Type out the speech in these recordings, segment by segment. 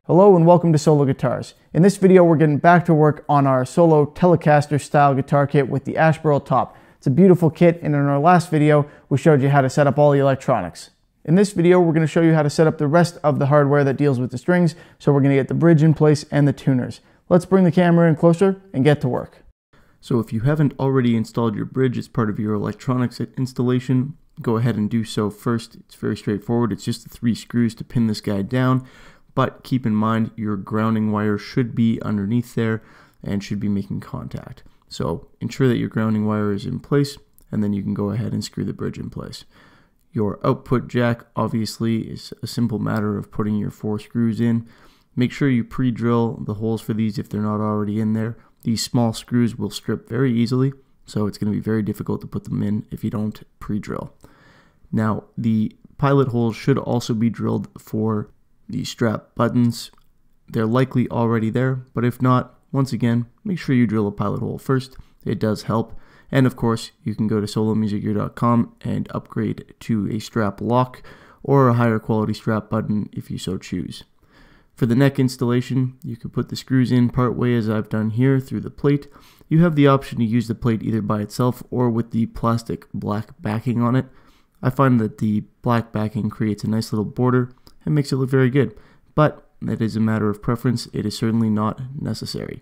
Hello and welcome to Solo Guitars. In this video we're getting back to work on our Solo Telecaster style guitar kit with the ash burl top. It's a beautiful kit, and in our last video we showed you how to set up all the electronics. In this video we're going to show you how to set up the rest of the hardware that deals with the strings, so we're going to get the bridge in place and the tuners. Let's bring the camera in closer and get to work. So if you haven't already installed your bridge as part of your electronics installation, go ahead and do so first. It's very straightforward. It's just the 3 screws to pin this guy down, but keep in mind your grounding wire should be underneath there and should be making contact. So ensure that your grounding wire is in place, and then you can go ahead and screw the bridge in place. Your output jack obviously is a simple matter of putting your 4 screws in. Make sure you pre-drill the holes for these if they're not already in there. These small screws will strip very easily, so it's going to be very difficult to put them in if you don't pre-drill. Now, the pilot holes should also be drilled for the strap buttons. They're likely already there, but if not, once again, make sure you drill a pilot hole first. It does help. And of course, you can go to solomusicgear.com and upgrade to a strap lock or a higher quality strap button if you so choose. For the neck installation, you can put the screws in part way as I've done here through the plate. You have the option to use the plate either by itself or with the plastic black backing on it. I find that the black backing creates a nice little border and makes it look very good, but that is a matter of preference. It is certainly not necessary.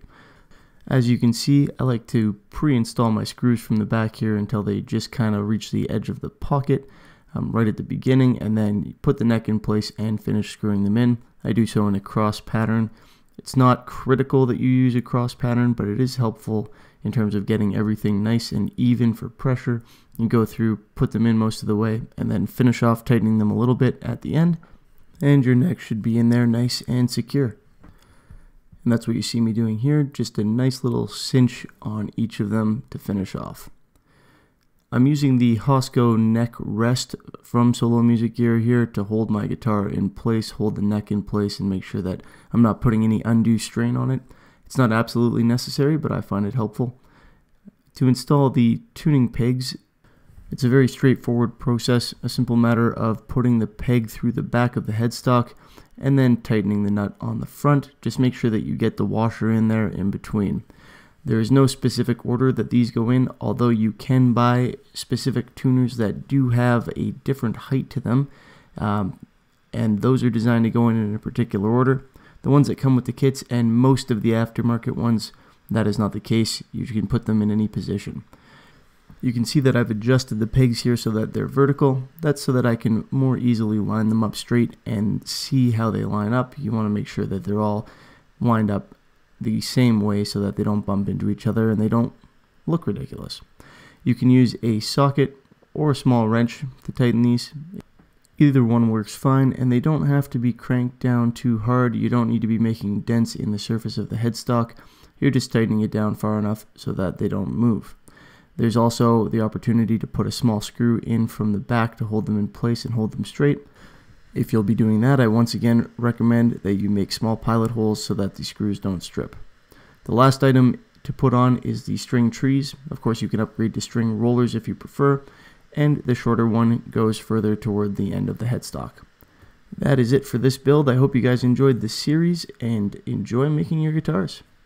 As you can see, I like to pre-install my screws from the back here until they just kind of reach the edge of the pocket right at the beginning, and then put the neck in place and finish screwing them in. I do so in a cross pattern. It's not critical that you use a cross pattern, but it is helpful in terms of getting everything nice and even for pressure. You go through, put them in most of the way, and then finish off tightening them a little bit at the end, and your neck should be in there nice and secure. And that's what you see me doing here, just a nice little cinch on each of them to finish off. I'm using the Hosco neck rest from Solo Music Gear here to hold my guitar in place, hold the neck in place, and make sure that I'm not putting any undue strain on it. It's not absolutely necessary, but I find it helpful. To install the tuning pegs, it's a very straightforward process, a simple matter of putting the peg through the back of the headstock and then tightening the nut on the front. Just make sure that you get the washer in there in between. There is no specific order that these go in, although you can buy specific tuners that do have a different height to them, and those are designed to go in a particular order. The ones that come with the kits and most of the aftermarket ones, that is not the case. You can put them in any position. You can see that I've adjusted the pegs here so that they're vertical. That's so that I can more easily line them up straight and see how they line up. You want to make sure that they're all lined up the same way so that they don't bump into each other and they don't look ridiculous. You can use a socket or a small wrench to tighten these. Either one works fine, and they don't have to be cranked down too hard. You don't need to be making dents in the surface of the headstock. You're just tightening it down far enough so that they don't move. There's also the opportunity to put a small screw in from the back to hold them in place and hold them straight. If you'll be doing that, I once again recommend that you make small pilot holes so that the screws don't strip. The last item to put on is the string trees. Of course, you can upgrade to string rollers if you prefer, and the shorter one goes further toward the end of the headstock. That is it for this build. I hope you guys enjoyed this series and enjoy making your guitars.